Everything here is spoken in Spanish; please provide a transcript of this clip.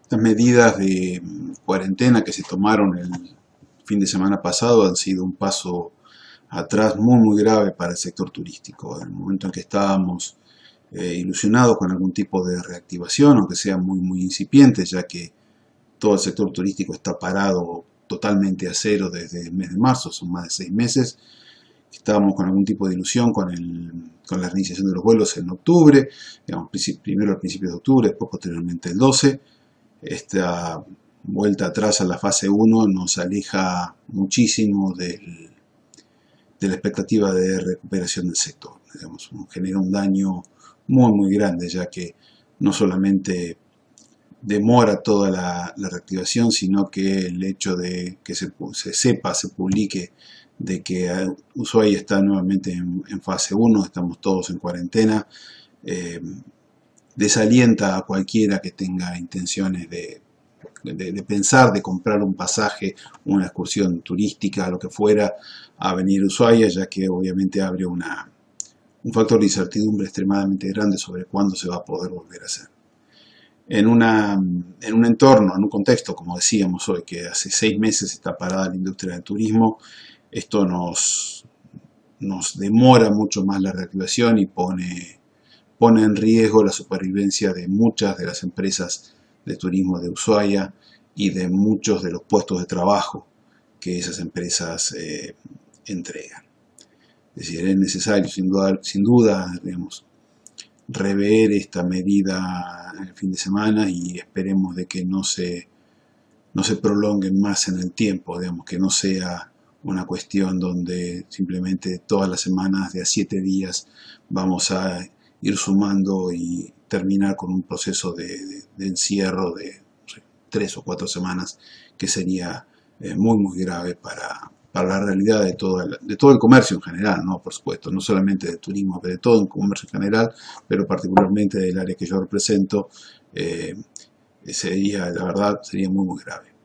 Las medidas de cuarentena que se tomaron el fin de semana pasado han sido un paso atrás muy grave para el sector turístico. En el momento en que estábamos ilusionados con algún tipo de reactivación, aunque sea muy incipiente, ya que todo el sector turístico está parado totalmente a cero desde el mes de marzo, son más de 6 meses. Estábamos con algún tipo de ilusión con la reiniciación de los vuelos en octubre, digamos, primero a principios de octubre, después posteriormente el 12. Esta vuelta atrás a la fase 1 nos aleja muchísimo de la expectativa de recuperación del sector. Digamos, genera un daño muy grande, ya que no solamente demora toda la reactivación, sino que el hecho de que se publique de que Ushuaia está nuevamente en fase 1, estamos todos en cuarentena, desalienta a cualquiera que tenga intenciones de pensar, de comprar un pasaje, una excursión turística, lo que fuera, a venir a Ushuaia, ya que obviamente abre un factor de incertidumbre extremadamente grande sobre cuándo se va a poder volver a hacer. En un entorno, en un contexto, como decíamos hoy, que hace 6 meses está parada la industria del turismo, esto nos demora mucho más la reactivación y pone en riesgo la supervivencia de muchas de las empresas de turismo de Ushuaia y de muchos de los puestos de trabajo que esas empresas entregan. Es decir, es necesario sin duda digamos, rever esta medida el fin de semana y esperemos de que no se prolongue más en el tiempo, digamos, que no sea una cuestión donde simplemente todas las semanas de a 7 días vamos a ir sumando y terminar con un proceso de encierro de 3 o 4 semanas, que sería muy grave para la realidad de todo el comercio en general, ¿no? Por supuesto, no solamente de turismo, pero de todo el comercio en general, pero particularmente del área que yo represento, la verdad sería muy grave.